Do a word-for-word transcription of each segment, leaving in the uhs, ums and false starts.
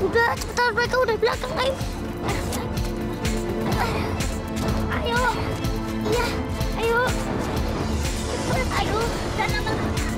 Udah, cepetan, mereka udah di belakang, ayo. Ayo. Iya, ayo. Aduh, sana bang.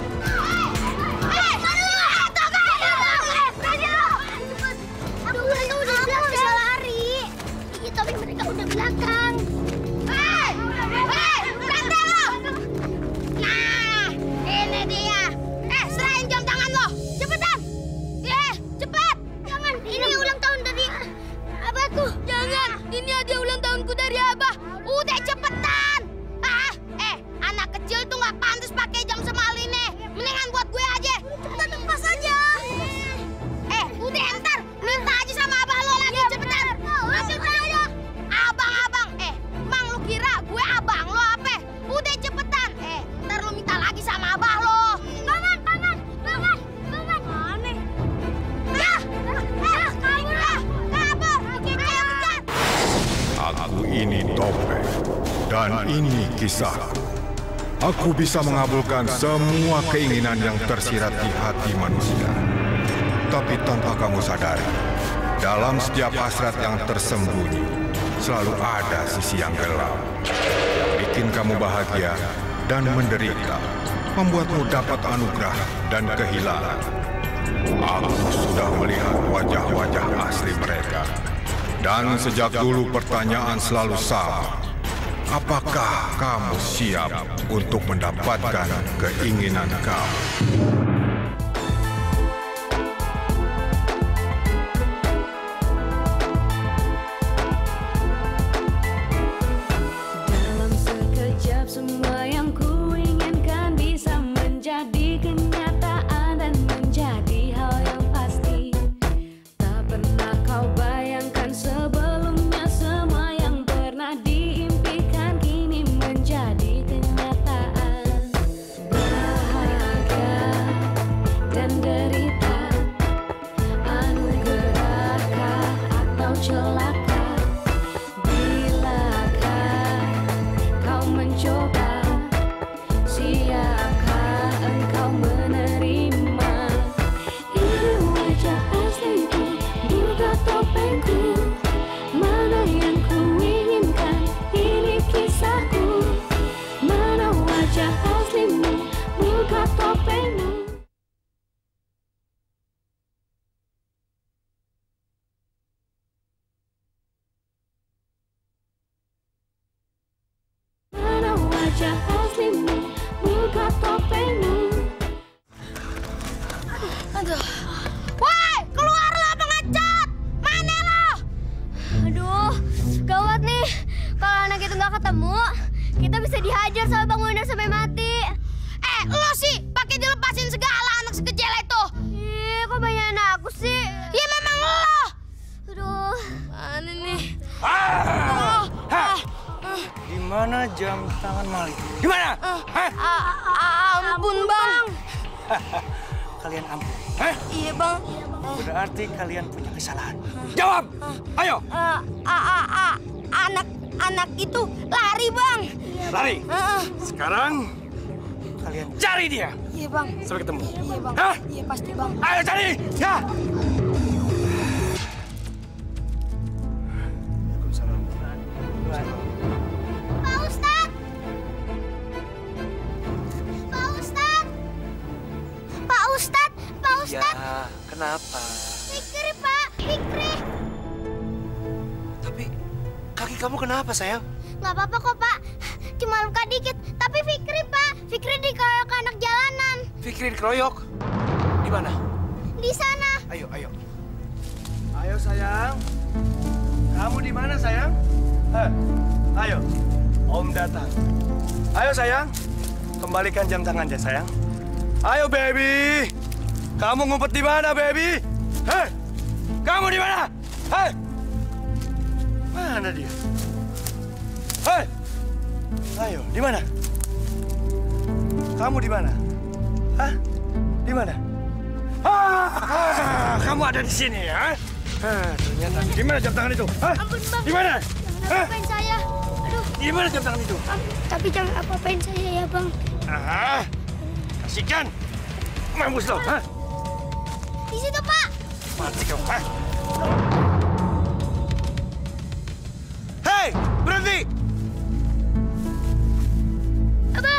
Aduh, mereka udah di belakang. Bisa lari. Iya, tapi mereka udah belakang. Hei! Hei! Berhenti lo! Nah, ini dia. Eh, serahin jam tangan lo. Cepetan. Eh, cepat. Jangan, ini ulang tahun dari abahku. Jangan, ini hadiah ulang tahunku dari abah. Udah cepetan. Ah, eh, anak kecil tuh nggak pantas pakai jam semahal ini. Mendingan buat gue aja. Cepetan, lepas aja. Eh, udah ntar minta aja sama abah lo lagi. Cepetan. Masuk aja. Abang-abang, eh, emang lu kira gue abang lo apa? Udah cepetan. Eh, ntar lu minta lagi sama abah lo. Paman, paman, paman, paman. Aneh. Ah, ah, kabur lah, kabur. Kita yang kejar. Aku ini Topeng, dan ini kisahku. Aku bisa mengabulkan semua keinginan yang tersirat di hati manusia. Tapi tanpa kamu sadari, dalam setiap hasrat yang tersembunyi, selalu ada sisi yang gelap. Yang bikin kamu bahagia dan menderita, membuatmu dapat anugerah dan kehilangan. Aku sudah melihat wajah-wajah asli mereka. Dan sejak dulu pertanyaan selalu sama. Apakah kamu siap untuk mendapatkan keinginan kamu? Dalam sekejap semua yang kuinginkan bisa menjadi kenyataan dan menjadi hal yang pasti. Tak pernah kau bayangkan sebelumnya semua yang pernah diimpikan kini menjadi kenyataan. Bahagia dan derita, anugerahkah atau celaka? Bilakah kau mencoba, siapkah engkau menerima? Ini wajah asliku, juga topengku. Mana yang kuinginkan, ini kisahku. Mana wajah aslimu, buka topengmu. Mana wajah aslimu, buka topengmu. Aduh. Woi, keluar lo pengecut! Mana lo? Aduh, gawat nih. Kalau anak itu nggak ketemu, kita bisa dihajar sama Bang Wonder sampai mati. Eh, lo sih pakai dilepasin segala anak sekecil itu. Ih, kok banyak aku sih? Ya memang lo. Aduh, mana nih? Ah! Hah? Di mana jam tangan Mali? Di mana? Hah? Ampun, Bang. Kalian ampun. Hah? Iya, Bang. Berarti kalian punya kesalahan. Jawab! Ayo! Eh, a- a- a- anak anak itu lari, Bang. Lari! Heeh. Sekarang kalian cari dia. Iya, Bang. Sampai ketemu. Iya, Bang. Hah? Iya, pasti, Bang. Ayo cari! Ya! Pak Ustad! Pak Ustad! Pak Ustad! Pak Ustad! Ya, kenapa? Fikri, Pak! Fikri! Tapi kaki kamu kenapa, sayang? Nggak apa-apa kok, Pak. Cuma luka dikit. Tapi Fikri, Pak. Fikri dikeroyok anak jalanan. Fikri dikeroyok? Di mana? Di sana. Ayo, ayo. Ayo sayang. Kamu di mana sayang? Hah? Ayo. Om datang. Ayo sayang. Kembalikan jam tangannya sayang. Ayo baby. Kamu ngumpet di mana baby? Hei. Kamu di mana? Hei. Mana dia? Hei. Ayo, di mana? Kamu di mana? Hah? Di mana? Ah, kamu ada di sini ya? Ah, ternyata. Di mana jam tangan itu? Hah? Ampun, Bang. Di mana? Jangan Hah? apa-apain saya. Aduh. Di mana jam tangan itu? Bang, tapi jangan apa-apain saya ya, Bang. Ah, kasihkan. Mampus lo, hah? Di situ, Pak. Mati kamu. Eh. Hei, berhenti! Abah!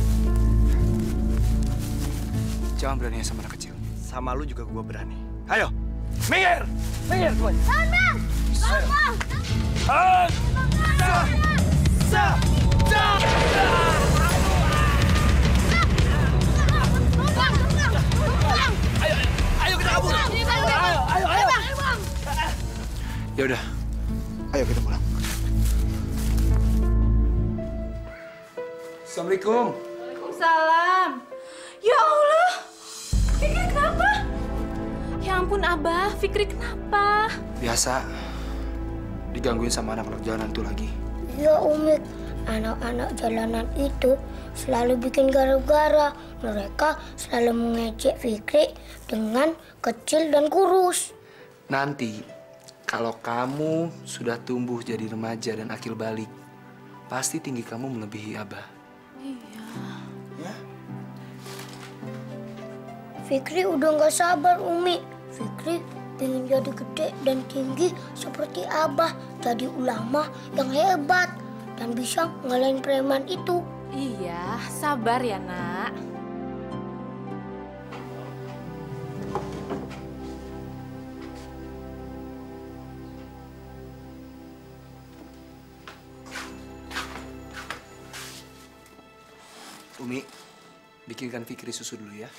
Jangan berani sama anak kecil. Sama lu juga gua berani. Ayo, minggir! Minggir semuanya. Bang, bang! Bang, bang! Ah! Sa! Sa! Sa! Ayo, ayo kita kabur. Ayo, ayo, ayo. Ya udah, ayo kita pulang. Assalamualaikum. Waalaikumsalam. Ya Allah, Fikri kenapa? Ya ampun Abah, Fikri kenapa? Biasa, digangguin sama anak-anak jalanan itu lagi. Ya Umi, anak-anak jalanan itu selalu bikin gara-gara. Mereka selalu mengejek Fikri dengan kecil dan kurus. Nanti, kalau kamu sudah tumbuh jadi remaja dan akil balik, pasti tinggi kamu melebihi Abah. Iya. Ya? Fikri udah nggak sabar, Umi. Fikri pengen jadi gede dan tinggi seperti Abah. Jadi ulama yang hebat dan bisa ngalahin preman itu. Iya, sabar ya nak. Umi, bikinkan Fikri susu dulu ya.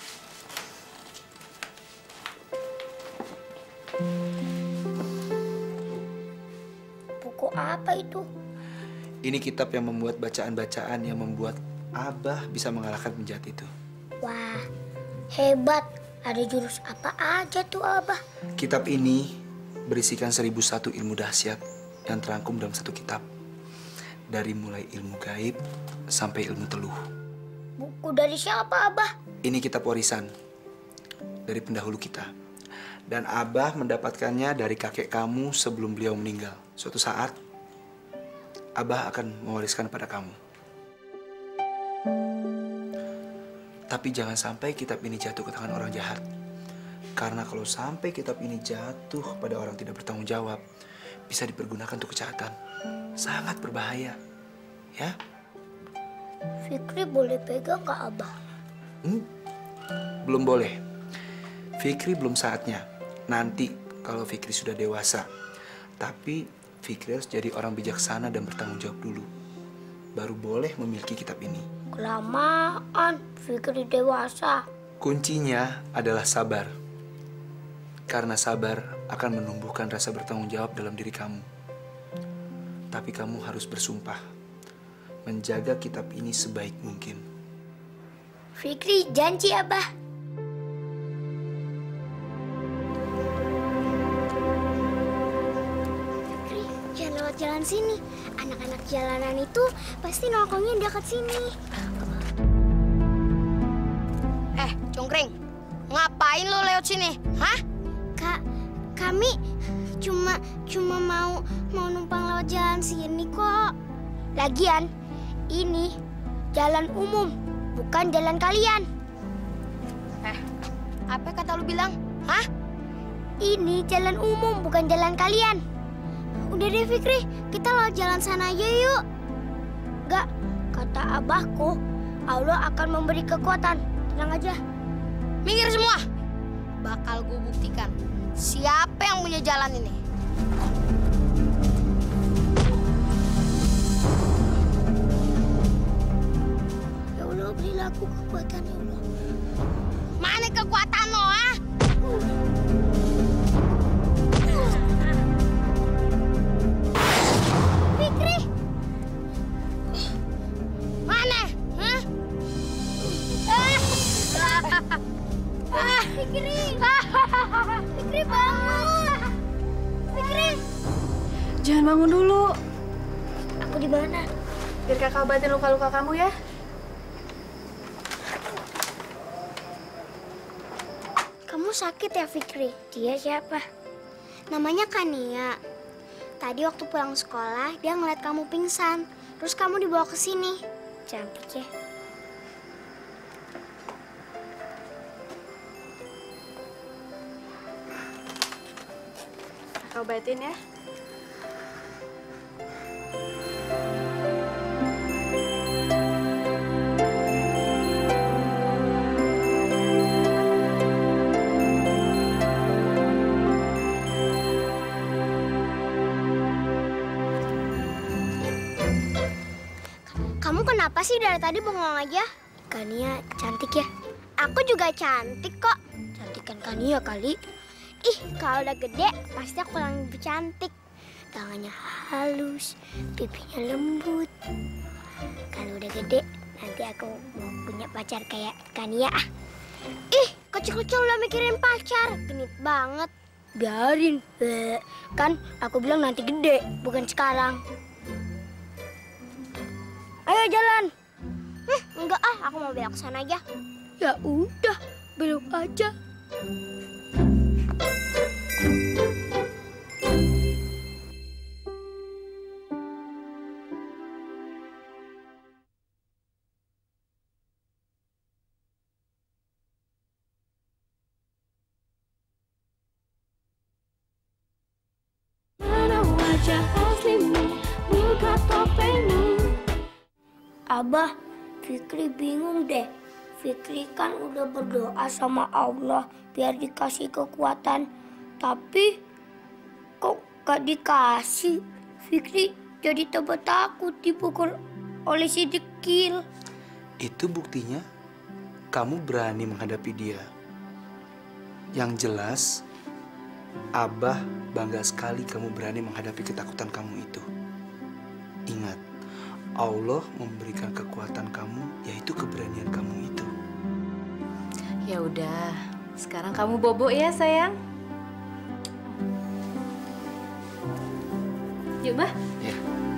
Buku apa itu? Ini kitab yang membuat bacaan-bacaan yang membuat Abah bisa mengalahkan penjahat itu. Wah, hebat. Ada jurus apa aja tuh Abah? Kitab ini berisikan seribu satu ilmu dahsyat yang terangkum dalam satu kitab. Dari mulai ilmu gaib sampai ilmu teluh. Buku dari siapa Abah? Ini kitab warisan dari pendahulu kita. Dan Abah mendapatkannya dari kakek kamu sebelum beliau meninggal. Suatu saat, Abah akan mewariskan pada kamu. Tapi jangan sampai kitab ini jatuh ke tangan orang jahat. Karena kalau sampai kitab ini jatuh pada orang tidak bertanggung jawab, bisa dipergunakan untuk kejahatan. Sangat berbahaya. Ya? Fikri boleh pegang nggak Abah? Hmm? Belum boleh. Fikri belum saatnya. Nanti kalau Fikri sudah dewasa. Tapi Fikri harus jadi orang bijaksana dan bertanggung jawab dulu. Baru boleh memiliki kitab ini. Kelamaan Fikri dewasa. Kuncinya adalah sabar. Karena sabar akan menumbuhkan rasa bertanggung jawab dalam diri kamu. Tapi kamu harus bersumpah menjaga kitab ini sebaik mungkin. Fikri janji Abah. Fikri jangan lewat jalan sini. Anak-anak jalanan itu pasti nongkrongnya dekat sini. Eh, Cungkring, ngapain lo lewat sini? Hah? Kak, kami cuma cuma mau mau numpang lewat jalan sini kok. Lagian ini jalan umum, bukan jalan kalian. Eh, apa kata lu bilang? Hah? Ini jalan umum, bukan jalan kalian. Udah deh Fikri, kita lewat jalan sana aja yuk. Gak, kata abahku, Allah akan memberi kekuatan. Tenang aja. Minggir semua. Bakal gue buktikan siapa yang punya jalan ini. Ya Allah, berilah aku kekuatan ya Allah. Mana kekuatan lo, ah? Fikri, Mana? Hah? ah, Fikri, Fikri bangun, Fikri. Jangan bangun dulu. Aku di mana? Biar kakak obatin luka-luka kamu ya. Kamu sakit ya Fikri? Dia siapa? Namanya Kania. Tadi waktu pulang sekolah, dia ngeliat kamu pingsan. Terus kamu dibawa ke sini. Cantik ya. kakak obatin ya. Kamu kenapa sih dari tadi bengong aja? Kania cantik ya? Aku juga cantik kok. Cantikan Kania kali. Ih, kalau udah gede pasti aku yang lebih cantik. Tangannya halus, pipinya lembut. Kalau udah gede nanti aku mau punya pacar kayak Kania. Ih, kecil-kecil udah mikirin pacar. Genit banget. Biarin. Bleh. Kan aku bilang nanti gede, bukan sekarang. Ayo jalan. Hmm, enggak ah, aku mau belok sana aja. Ya udah, belok aja. Mana wajah aslimu, buka topengmu. Abah, Fikri bingung deh. Fikri kan udah berdoa sama Allah biar dikasih kekuatan. Tapi kok gak dikasih? Fikri jadi tambah takut dipukul oleh si Dekil. Itu buktinya kamu berani menghadapi dia. Yang jelas, Abah bangga sekali kamu berani menghadapi ketakutan kamu itu. Ingat, Allah memberikan kekuatan kamu, yaitu keberanian kamu itu. Ya udah, sekarang kamu bobo ya sayang. Yuk, Bah. Ya.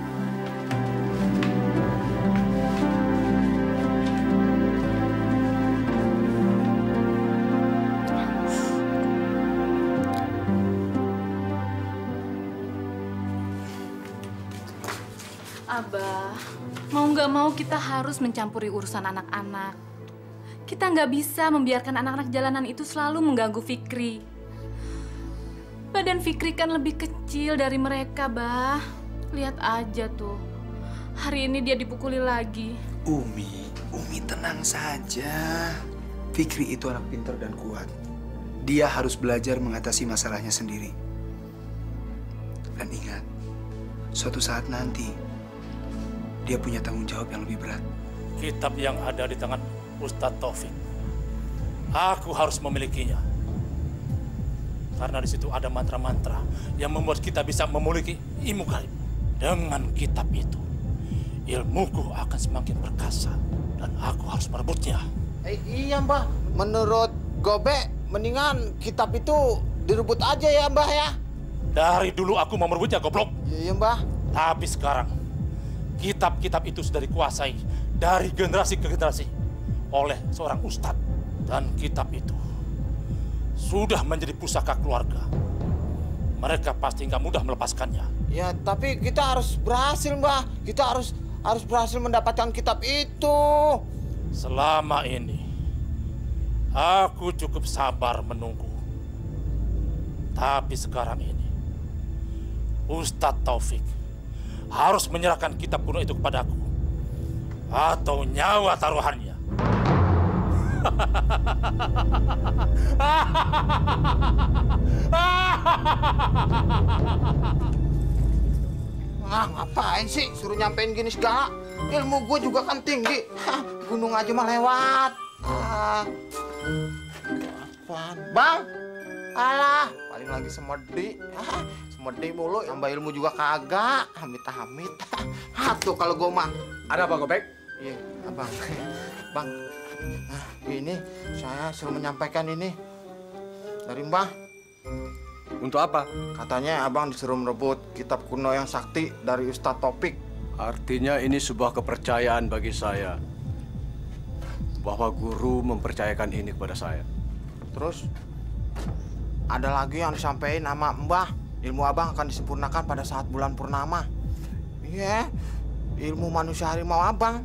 Abah, mau nggak mau kita harus mencampuri urusan anak-anak. Kita nggak bisa membiarkan anak-anak jalanan itu selalu mengganggu Fikri. Badan Fikri kan lebih kecil dari mereka, Bah. Lihat aja tuh, hari ini dia dipukuli lagi. Umi, Umi tenang saja. Fikri itu anak pintar dan kuat. Dia harus belajar mengatasi masalahnya sendiri. Dan ingat, suatu saat nanti, dia punya tanggung jawab yang lebih berat. Kitab yang ada di tangan Ustadz Taufik, aku harus memilikinya. Karena di situ ada mantra-mantra yang membuat kita bisa memiliki ilmu gaib. Dengan kitab itu, ilmuku akan semakin perkasa dan aku harus merebutnya. Eh, iya, Mbah. Menurut Gobe, mendingan kitab itu direbut aja ya, Mbah ya. Dari dulu aku mau merebutnya, goblok. Iya, iya, Mbah. Tapi sekarang, kitab-kitab itu sudah dikuasai dari generasi ke generasi oleh seorang ustadz. Dan kitab itu sudah menjadi pusaka keluarga. Mereka pasti nggak mudah melepaskannya. Ya, tapi kita harus berhasil, Mbah. Kita harus harus berhasil mendapatkan kitab itu. Selama ini, aku cukup sabar menunggu. Tapi sekarang ini, Ustadz Taufik harus menyerahkan kitab kuno itu kepadaku. Atau nyawa taruhannya. Ah, ngapain sih suruh nyampein gini segala? Ilmu gue juga kan tinggi. Hah, gunung aja mah lewat. Ah. Apaan? Bang! Alah, paling lagi semedi. Ah, semedi mulu, nambah ilmu juga kagak. Amit-amit. Ah, tuh kalau gue mah. Ada apa, Gobek? Iya, abang. Bang, nah, ini saya suruh menyampaikan ini dari Mbah. Untuk apa? Katanya abang disuruh merebut kitab kuno yang sakti dari Ustadz Taufik. Artinya ini sebuah kepercayaan bagi saya bahwa guru mempercayakan ini kepada saya. Terus ada lagi yang disampaikan sama Mbah. Ilmu abang akan disempurnakan pada saat bulan purnama. Iya, ilmu manusia harimau abang.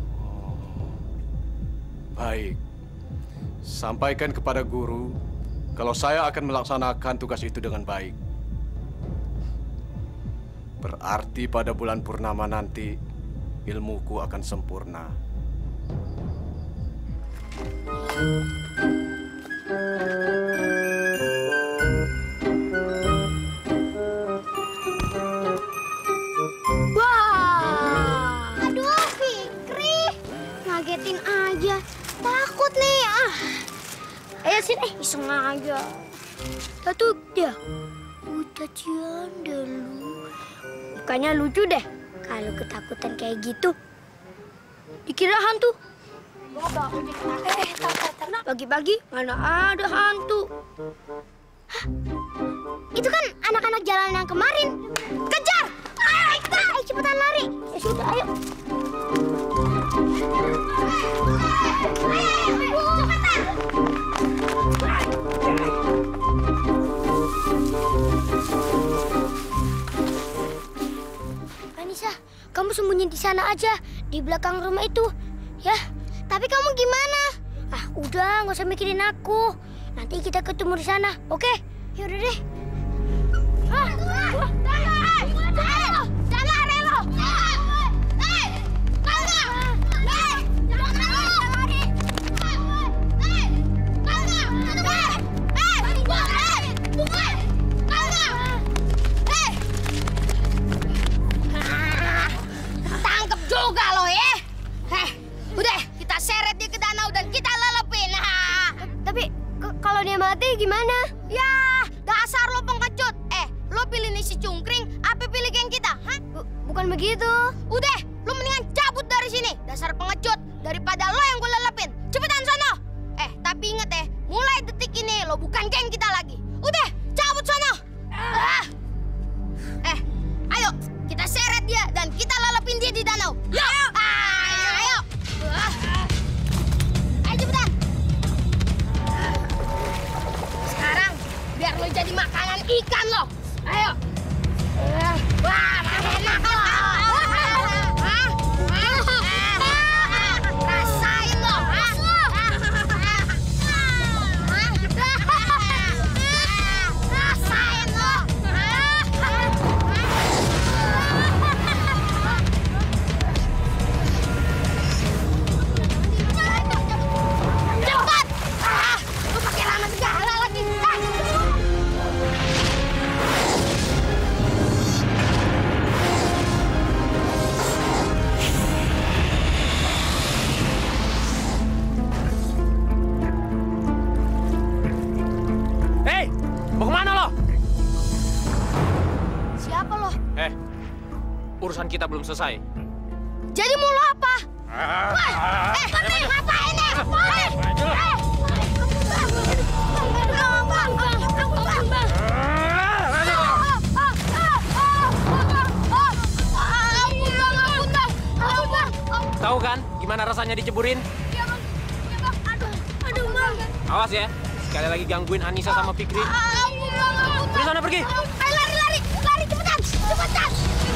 Baik, sampaikan kepada guru kalau saya akan melaksanakan tugas itu dengan baik. Berarti pada bulan purnama nanti, ilmuku akan sempurna. Wah! Aduh, Fikri. Ngagetin aja. Takut nih. Ah. Ayo sini, iseng aja. Satu dia. Udah janda lu. Bukannya lucu deh kalau ketakutan kayak gitu. Dikira hantu. Eh, pagi-pagi mana ada hantu. Hah? Itu kan anak-anak jalan yang kemarin. Kejar! Ayo, kita! Ayo, cepetan lari. Ya sudah, ayo. Anissa, kamu sembunyi di sana aja, di belakang rumah itu, ya. Tapi kamu gimana? Ah, udah, nggak usah mikirin aku. Nanti kita ketemu di sana, oke? Yaudah deh. Ah, ah, tangkep juga lo ya. Heh, udah kita seret dia ke danau dan kita lelepin. Tapi kalau dia mati gimana? Ya, dasar lo pengecut. Eh, lo pilih nih si cungkring, apa pilih geng kita? Hah? Bukan begitu. Udah, lo mendingan cabut dari sini. Dasar pengecut, daripada lo yang gue lelepin. Cepetan sono. Eh, tapi inget ya, mulai detik ini lo bukan geng kita lagi. Udah, cabut sono. Ah. Eh, ayo kita seret dia dan kita lelepin dia di danau. Yuk. Ayo, ayo. Ah. Ayo cepetan. Sekarang biar lo jadi makanan ikan lo. Ayo. Wah, enak lo. Rasain lo. Rasain lo. Cepat. Ah, lu pakai lama segala lagi. Hei, mau kemana lo? Siapa lo? Eh, urusan kita belum selesai. Jadi mau lo apa? Woi, eh, eh, ngapain nih? Eh, eh. Bang, bang, bang, bang, bang. Tahu kan gimana rasanya diceburin? Iya, Bang. Iya, Bang. Aduh, aduh, Bang. Awas ya, sekali lagi gangguin Anissa sama Fikri. Ampun, Bang. Ampun, Di sana pergi. Ayo lari, lari, lari cepetan, cepetan.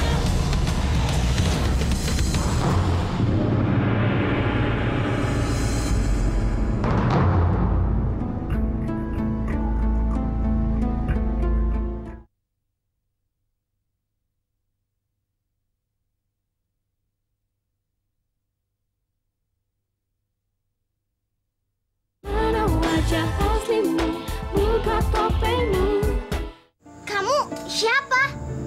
Mana wajah aslimu, buka topengmu. Kamu siapa?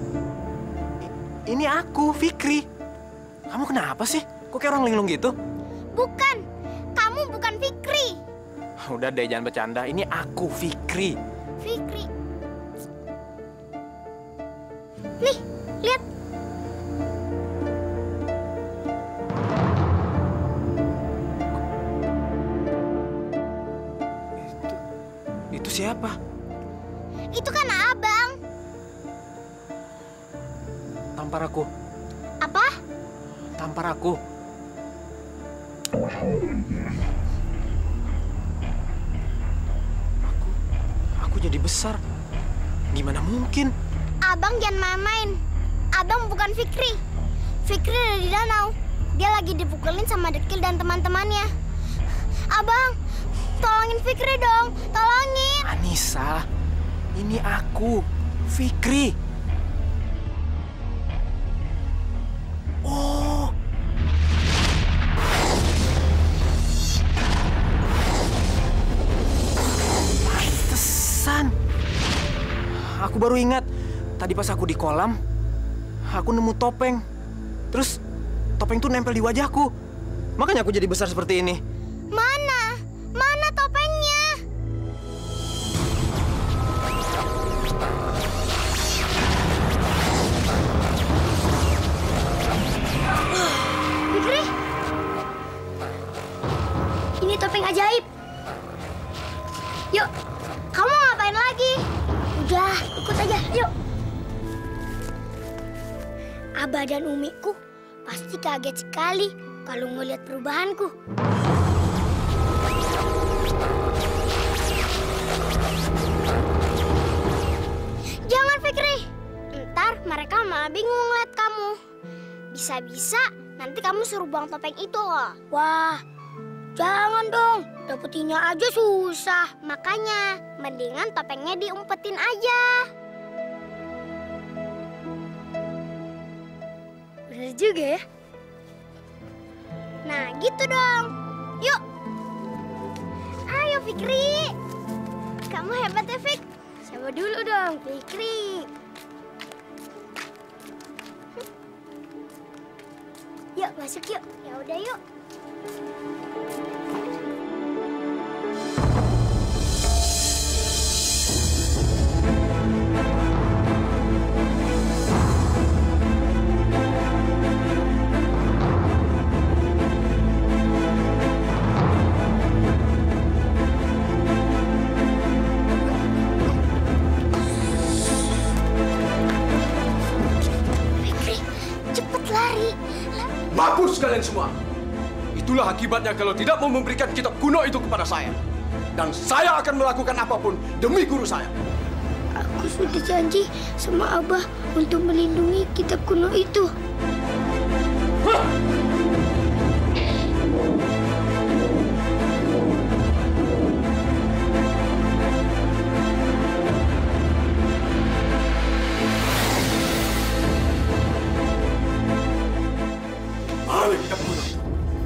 Ini aku, Fikri. Kamu kenapa sih? Kok kayak orang linglung gitu? Bukan. Kamu bukan Fikri. Udah deh, jangan bercanda. Ini aku, Fikri. Fikri. Nih, lihat. Itu siapa? Itu kan abang. Tampar aku. Apa? Tampar aku. Aku, aku jadi besar. Gimana mungkin? Abang jangan main-main. Abang bukan Fikri. Fikri ada di danau. Dia lagi dipukulin sama Dekil dan teman-temannya. Abang, tolongin Fikri dong, tolongin. Anissa, ini aku, Fikri. Oh. Pantesan. Aku baru ingat, tadi pas aku di kolam, aku nemu topeng. Terus topeng tuh nempel di wajahku. Makanya aku jadi besar seperti ini. Mana? Mana topengnya? Fikri? Ini topeng ajaib. Yuk, kamu ngapain lagi? Udah, ikut aja, yuk. Abah dan Umiku pasti kaget sekali kalau ngelihat perubahanku. Jangan, Fikri. Ntar mereka malah bingung ngeliat kamu. Bisa-bisa nanti kamu suruh buang topeng itu loh. Wah, jangan dong. Dapetinnya aja susah. Makanya mendingan topengnya diumpetin aja. Bener juga ya. Nah, gitu dong. Yuk. Ayo, Fikri. Kamu hebat ya, Fik. Coba dulu dong, Fikri. Yuk, masuk yuk. Ya udah yuk. Mampus kalian semua. Itulah akibatnya kalau tidak mau memberikan kitab kuno itu kepada saya. Dan saya akan melakukan apapun demi guru saya. Aku sudah janji sama Abah untuk melindungi kitab kuno itu. Hah? Mana kitab kuno itu?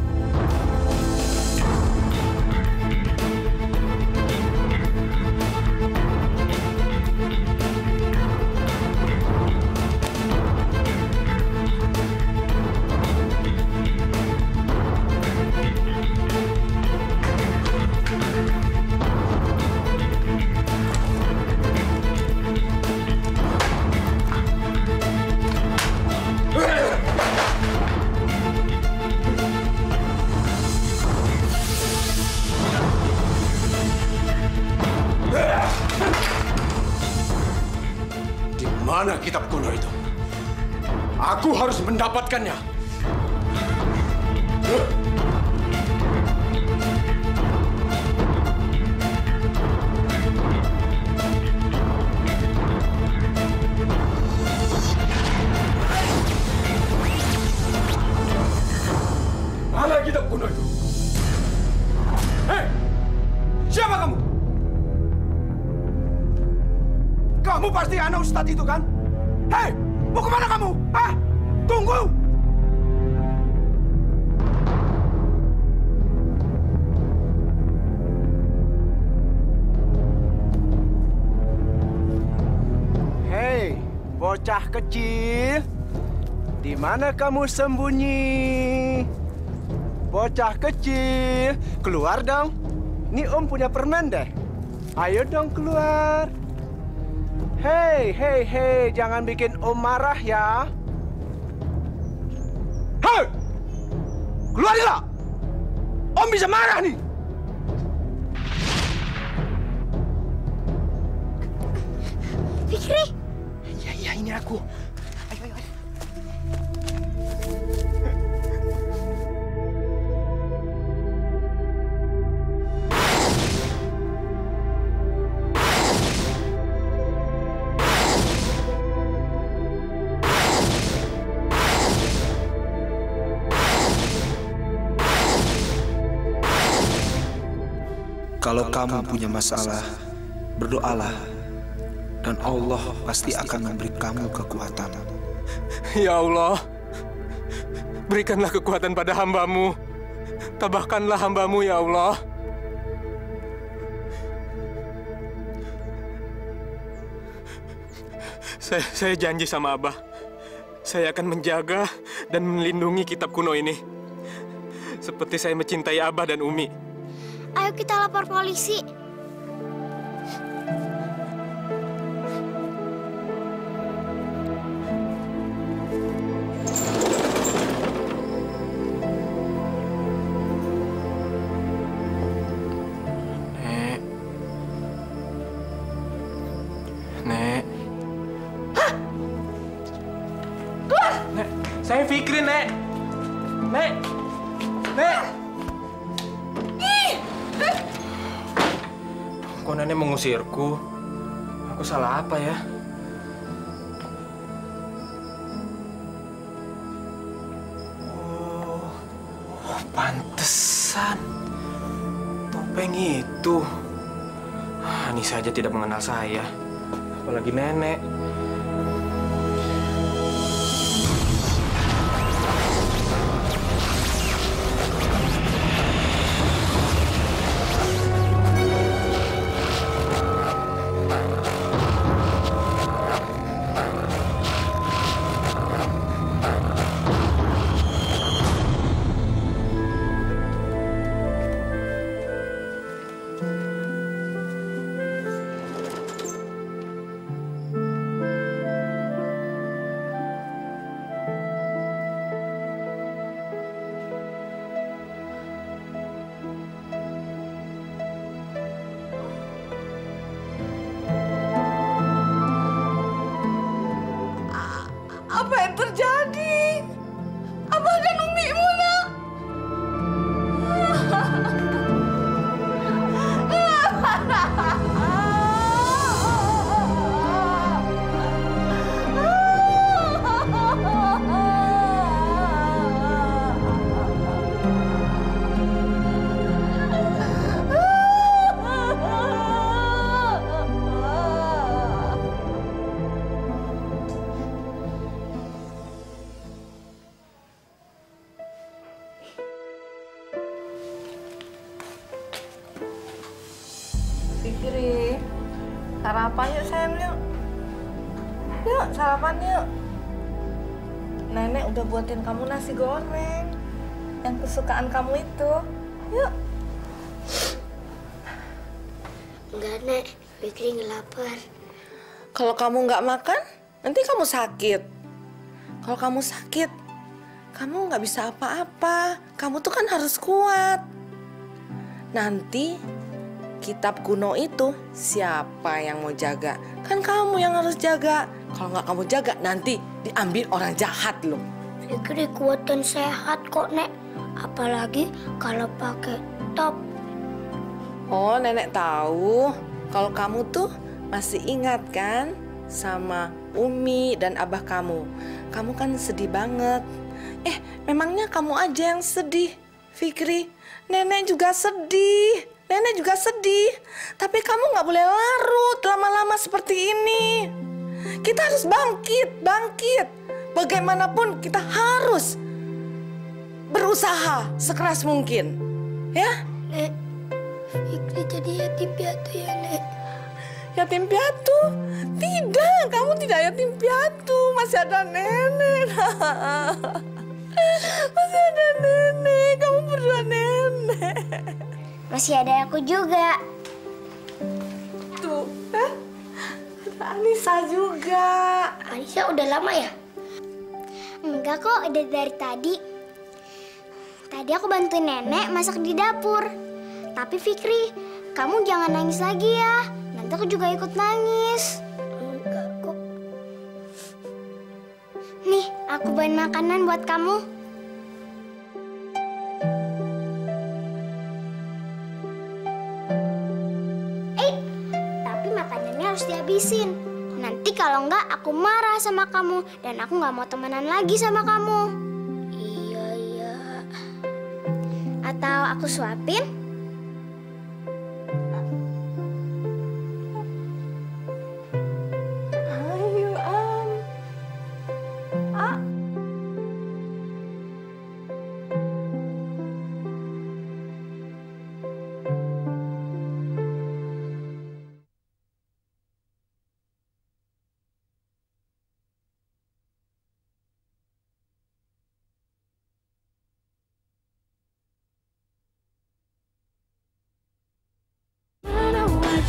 Mana kitab kuno itu? Aku harus mendapatkannya. Mana kitab kuno itu? Hei! Siapa kamu? Kamu pasti anak Ustadz itu kan? Hei, mau kemana kamu? Hah? Tunggu! Hei, bocah kecil. Di mana kamu sembunyi? Bocah kecil, keluar dong. Ini Om punya permen deh. Ayo dong keluar. Hei, hei, hei, jangan bikin Om marah ya. Hei! Keluar ya! Om bisa marah nih. Fikri! Iya, iya, ini aku. Ayo, ayo, ayo. Kalau kamu punya masalah, berdoalah. Dan Allah pasti akan memberi kamu kekuatan. Ya Allah, berikanlah kekuatan pada hamba-Mu. Tabahkanlah hamba-Mu, ya Allah. Saya, saya janji sama Abah, saya akan menjaga dan melindungi kitab kuno ini. Seperti saya mencintai Abah dan Umi. Ayo kita lapor polisi. Nek. Nek. Nek, saya Fikri, Nek. Nek. Nek. Kok Nenek mengusirku? Aku salah apa ya? Oh, oh pantesan. Topeng itu. Anissa saja tidak mengenal saya. Apalagi Nenek. Apa yang terjadi? Abah dan Umimu, nak. Fikri, sarapan yuk sayang yuk. Yuk sarapan yuk. Nenek udah buatin kamu nasi goreng yang kesukaan kamu itu. Yuk. Enggak, Nek. Fikri nggak lapar. Kalau kamu nggak makan, nanti kamu sakit. Kalau kamu sakit, kamu nggak bisa apa-apa. Kamu tuh kan harus kuat. Nanti kitab kuno itu siapa yang mau jaga? Kan kamu yang harus jaga. Kalau nggak kamu jaga, nanti diambil orang jahat loh. Fikri kuat dan sehat kok, Nek. Apalagi kalau pakai top. Oh, Nenek tahu. Kalau kamu tuh masih ingat kan sama Umi dan Abah kamu. Kamu kan sedih banget. Eh, memangnya kamu aja yang sedih, Fikri. Nenek juga sedih. Nenek juga sedih. Tapi kamu nggak boleh larut lama-lama seperti ini. Kita harus bangkit, bangkit. Bagaimanapun kita harus berusaha sekeras mungkin. Ya? Nek, Fikri jadi yatim piatu ya, Nek. Yatim piatu? Tidak, kamu tidak yatim piatu. Masih ada nenek. Masih ada nenek. Kamu berdua nenek. Masih ada aku juga. Tuh, eh? Ada Anissa juga. Anissa udah lama ya? Enggak kok, udah dari tadi. Tadi aku bantuin nenek masak di dapur. Tapi Fikri, kamu jangan nangis lagi ya. Nanti aku juga ikut nangis. Enggak kok. Nih, aku bawain makanan buat kamu. Eh, tapi makanannya harus dihabisin. Nanti kalau enggak, aku marah sama kamu. Dan aku nggak mau temenan lagi sama kamu. Iya, iya. Atau aku suapin?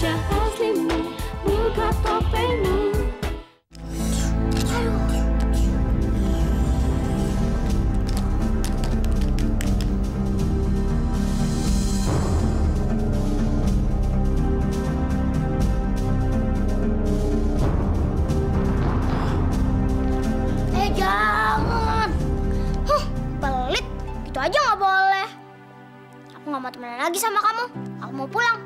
wajah aslimu, buka topengmu. Eh, jangan. Huh, pelit. Gitu aja nggak boleh. Aku nggak mau temenan lagi sama kamu. Aku mau pulang.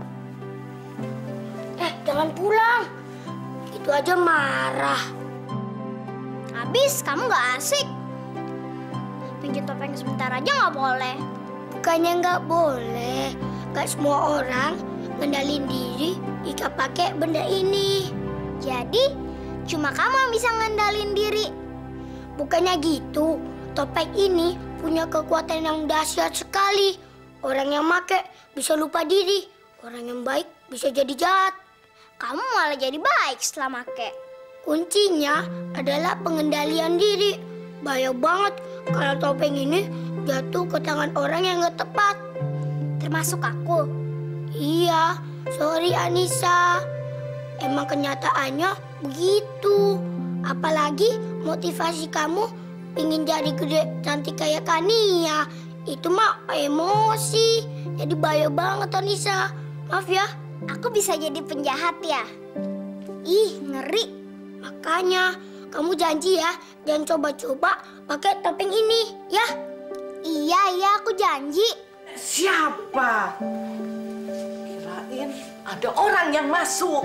Eh, jangan pulang. Itu aja marah. Habis kamu nggak asik. Pinjam topeng sebentar aja nggak boleh. Bukannya nggak boleh. Gak semua orang ngendalin diri jika pakai benda ini. Jadi, cuma kamu yang bisa ngendalin diri. Bukannya gitu, topeng ini punya kekuatan yang dahsyat sekali. Orang yang make bisa lupa diri. Orang yang baik bisa jadi jahat. Kamu malah jadi baik setelah make. Kuncinya adalah pengendalian diri. Bahaya banget kalau topeng ini jatuh ke tangan orang yang gak tepat. Termasuk aku. Iya, sorry Anissa. Emang kenyataannya begitu. Apalagi motivasi kamu ingin jadi gede cantik kayak Kania. Itu mah emosi. Jadi bahaya banget Anissa. Maaf ya. Aku bisa jadi penjahat ya? Ih, ngeri. Makanya kamu janji ya, jangan coba-coba pakai topeng ini, ya? Iya, iya, aku janji. Siapa? Kirain ada orang yang masuk.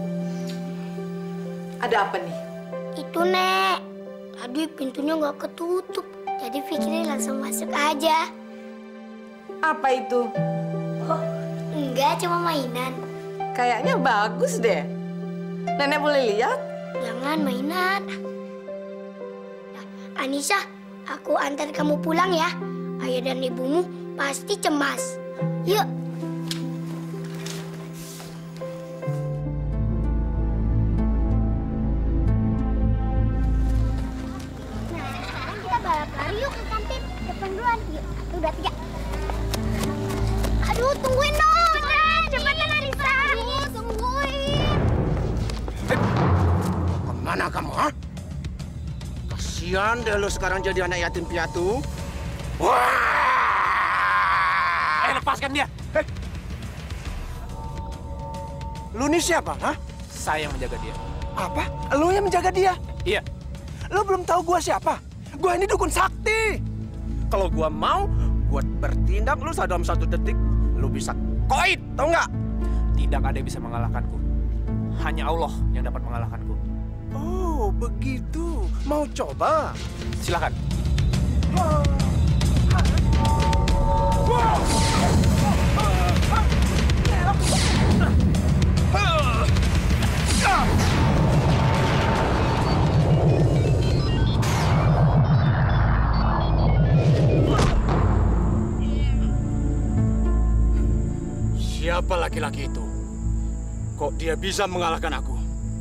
Ada apa nih? Itu, Nek. Tadi pintunya nggak ketutup. Jadi Fikri langsung masuk aja. Apa itu? Oh, enggak, cuma mainan. Kayaknya bagus deh. Nenek boleh lihat? Jangan mainan. Nah, Anissa, aku antar kamu pulang ya. Ayah dan ibumu pasti cemas. Yuk. Nah, sekarang kita balap lari yuk ke kantin. Depan duluan. Yuk, satu, dua, tiga. Aduh, tungguin dong. Cepetan, Anissa. Aduh, tungguin. Kemana kamu, ha? Kasian deh lo sekarang jadi anak yatim piatu. Wah! Eh, lepaskan dia. Eh. Lu ini siapa, ha? Saya yang menjaga dia. Apa? Lu yang menjaga dia? Iya. Lu belum tahu gua siapa? Gua ini dukun sakti. Kalau gua mau, gua bertindak lu dalam satu detik, lu bisa koit, tau nggak? Tidak ada yang bisa mengalahkanku. Hanya Allah yang dapat mengalahkanku. Oh, begitu. Mau coba? Silakan. Siapa laki-laki itu? Kok dia bisa mengalahkan aku?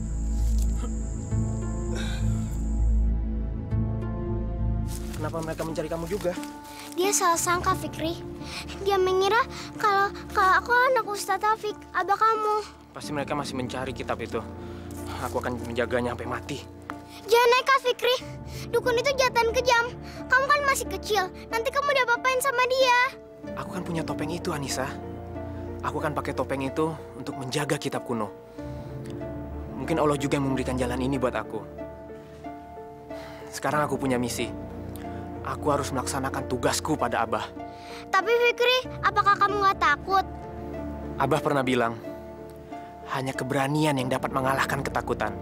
Kenapa mereka mencari kamu juga? Dia salah sangka, Fikri. Dia mengira kalau kalau aku anak Ustadz Taufik, abah kamu. Pasti mereka masih mencari kitab itu. Aku akan menjaganya sampai mati. Jangan nekat, Fikri. Dukun itu jahat dan kejam. Kamu kan masih kecil. Nanti kamu diapa-apain sama dia. Aku kan punya topeng itu, Anissa. Aku akan pakai topeng itu untuk menjaga kitab kuno. Mungkin Allah juga yang memberikan jalan ini buat aku. Sekarang aku punya misi. Aku harus melaksanakan tugasku pada Abah. Tapi Fikri, apakah kamu nggak takut? Abah pernah bilang, hanya keberanian yang dapat mengalahkan ketakutan.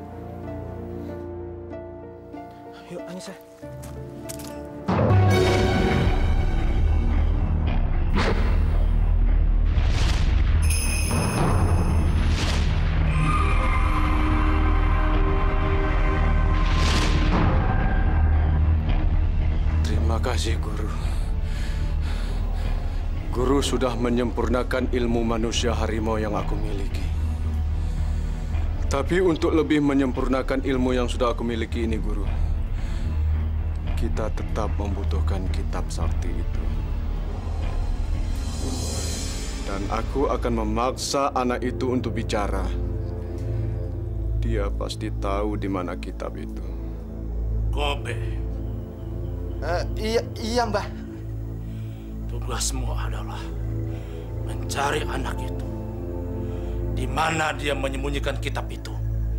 Yuk, Anissa. Terima kasih, Guru. Guru sudah menyempurnakan ilmu manusia harimau yang aku miliki. Tapi untuk lebih menyempurnakan ilmu yang sudah aku miliki ini, Guru, kita tetap membutuhkan kitab sakti itu. Dan aku akan memaksa anak itu untuk bicara. Dia pasti tahu di mana kitab itu. Kobe. Uh, iya, iya Mbah. Tugasmu adalah mencari anak itu. Di mana dia menyembunyikan kitab itu.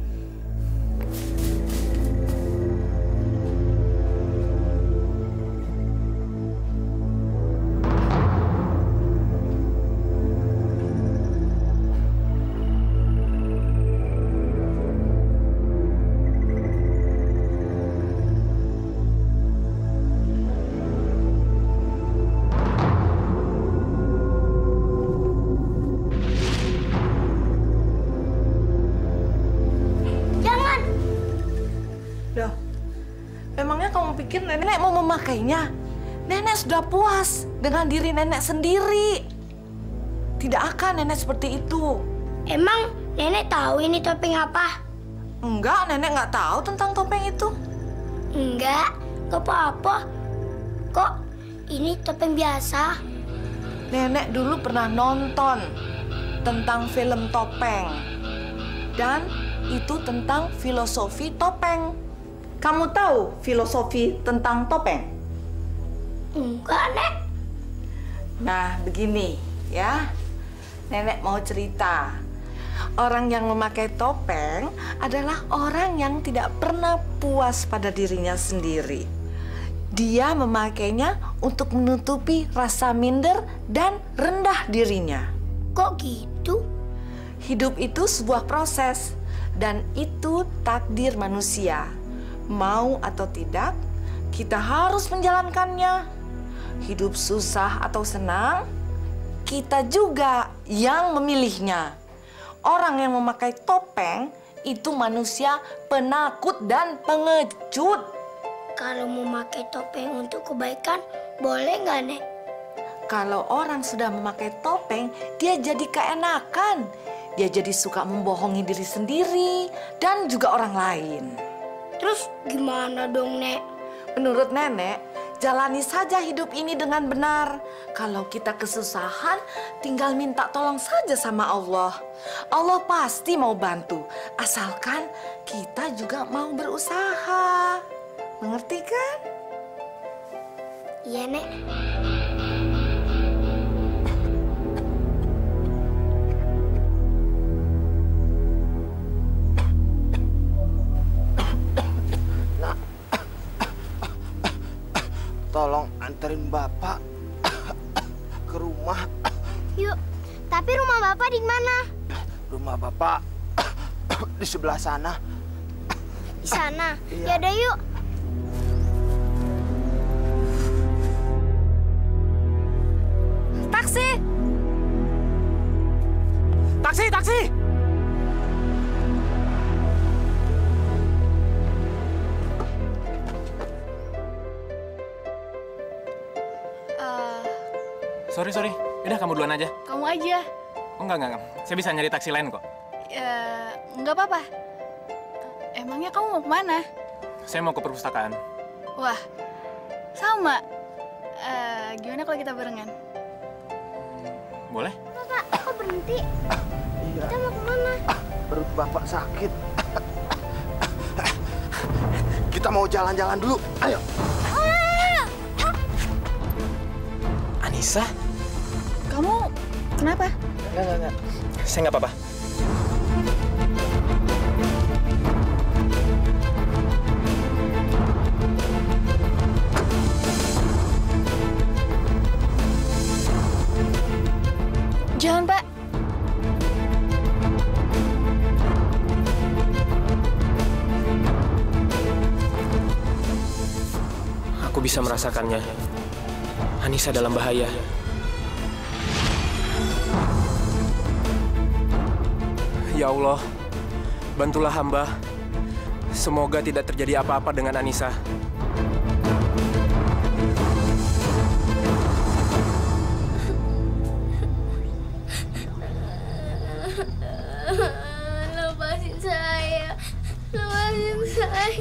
Nenek mau memakainya. Nenek sudah puas dengan diri nenek sendiri. Tidak akan nenek seperti itu. Emang nenek tahu ini topeng apa? Enggak, nenek nggak tahu tentang topeng itu. Enggak, nggak apa-apa. Kok ini topeng biasa? Nenek dulu pernah nonton tentang film topeng. Dan itu tentang filosofi topeng. Kamu tahu filosofi tentang topeng? Enggak, Nek. Nah, begini ya. Nenek mau cerita. Orang yang memakai topeng adalah orang yang tidak pernah puas pada dirinya sendiri. Dia memakainya untuk menutupi rasa minder dan rendah dirinya. Kok gitu? Hidup itu sebuah proses dan itu takdir manusia. Mau atau tidak, kita harus menjalankannya. Hidup susah atau senang, kita juga yang memilihnya. Orang yang memakai topeng itu manusia penakut dan pengecut. Kalau memakai topeng untuk kebaikan, boleh nggak, Nek? Kalau orang sudah memakai topeng, dia jadi keenakan. Dia jadi suka membohongi diri sendiri dan juga orang lain. Terus gimana dong, Nek? Menurut nenek, jalani saja hidup ini dengan benar. Kalau kita kesusahan, tinggal minta tolong saja sama Allah. Allah pasti mau bantu, asalkan kita juga mau berusaha. Mengerti kan? Iya, Nek. Tolong anterin Bapak ke rumah. Yuk, tapi rumah Bapak di mana? Rumah Bapak di sebelah sana. Di sana? Iya. Yaudah yuk. Taksi! Taksi, taksi! Sorry, sorry. Udah, kamu duluan aja. Kamu aja. Oh, enggak, enggak, enggak. Saya bisa nyari taksi lain kok. Ya, nggak apa-apa. Emangnya kamu mau kemana? Saya mau ke perpustakaan. Wah, sama. Uh, gimana kalau kita barengan? Boleh? Bapak, kok berhenti? Iya. Kita mau kemana? Perut Bapak sakit. Kita mau jalan-jalan dulu. Ayo. Anissa? Kamu kenapa? Enggak, enggak, enggak. Saya nggak apa-apa. Jangan, Pak. Aku bisa merasakannya. Anissa dalam bahaya. Ya Allah, bantulah hamba. Semoga tidak terjadi apa-apa dengan Anissa. Lepasin saya. Lepasin saya.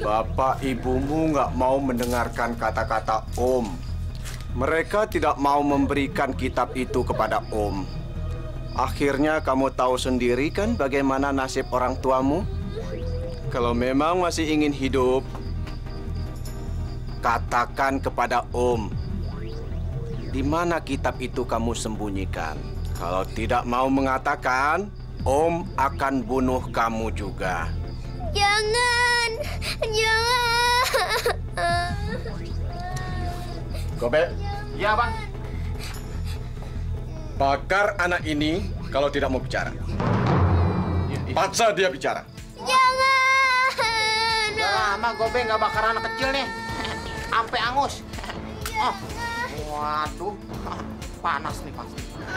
Bapak ibumu nggak mau mendengarkan kata-kata Om. Mereka tidak mau memberikan kitab itu kepada Om. Akhirnya kamu tahu sendiri kan bagaimana nasib orang tuamu? Kalau memang masih ingin hidup, katakan kepada Om, di mana kitab itu kamu sembunyikan. Kalau tidak mau mengatakan, Om akan bunuh kamu juga. Jangan, jangan. Gobek. Iya, Bang. Bakar anak ini kalau tidak mau bicara. Paksa dia bicara. Jangan. Udah lama Gobek nggak bakar anak kecil nih. Sampai angus. Oh. Waduh. Panas nih pasti.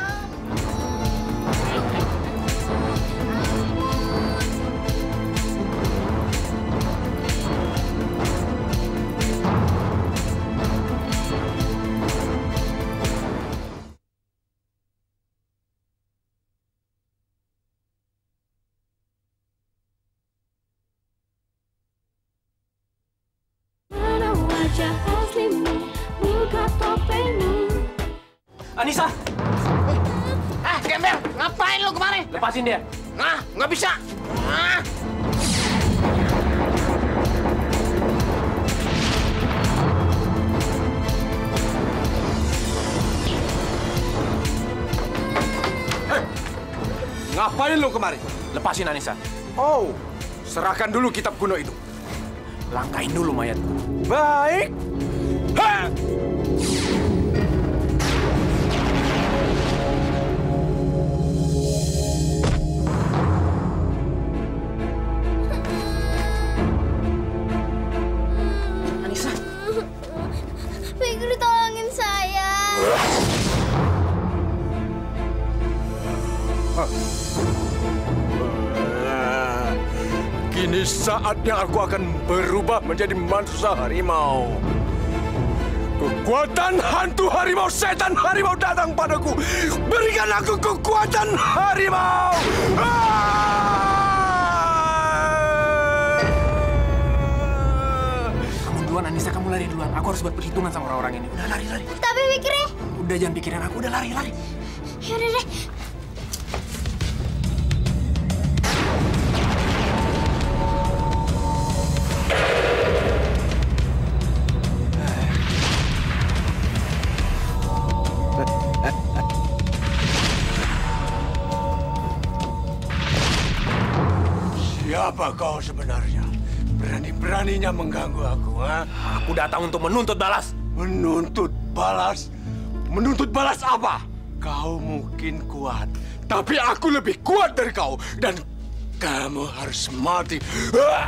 Wajah aslimu, buka topengmu. Anissa! Ah, gembel! Ngapain lu kemarin? Lepasin dia. Nah, nggak bisa. Ah. Hei! Ngapain lu kemari? Lepasin Anissa. Oh, serahkan dulu kitab kuno itu. Langkain dulu mayatku. Baik. Ha! Anissa. Fikri, tolongin saya. Kini saatnya aku akan berubah menjadi manusia harimau. Kekuatan hantu harimau, setan harimau datang padaku. Berikan aku kekuatan harimau. Kamu duluan Anissa, kamu lari duluan. Aku harus buat perhitungan sama orang-orang ini. Udah lari, lari. Tapi Fikri. Udah jangan pikirin aku, udah lari, lari. Yaudah deh. Siapa kau sebenarnya? Berani-beraninya mengganggu aku, ha? Aku datang untuk menuntut balas. Menuntut balas? Menuntut balas apa? Kau mungkin kuat, tapi aku lebih kuat dari kau. Dan kamu harus mati. Ah!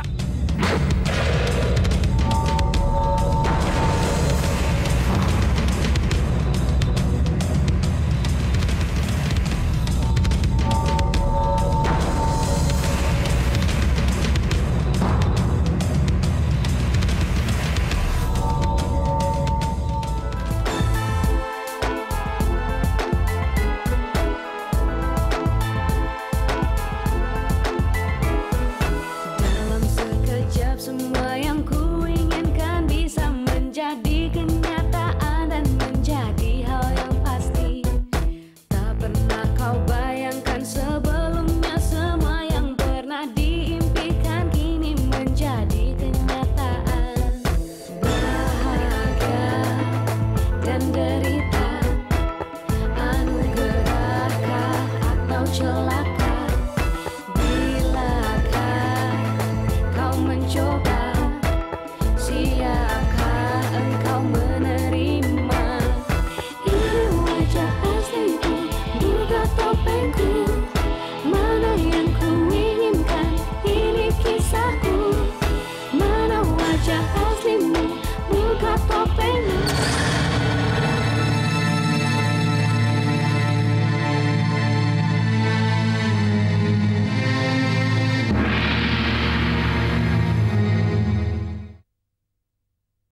Derita, anugerah atau celah.